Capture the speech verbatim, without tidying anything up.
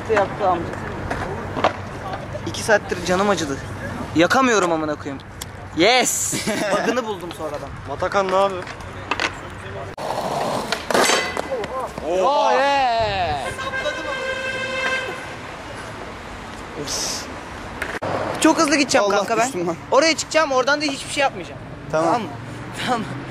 yaktı yaktı amca. İki saattir canım acıdı. Yakamıyorum amına koyayım. Yes! Bug'ını buldum sonradan. Matakan ne yapıyor? Oh yeah! Çok hızlı gideceğim Allah kanka ben. düştüm lan. Oraya çıkacağım, oradan da hiçbir şey yapmayacağım. Tamam. Tamam mı? Tamam.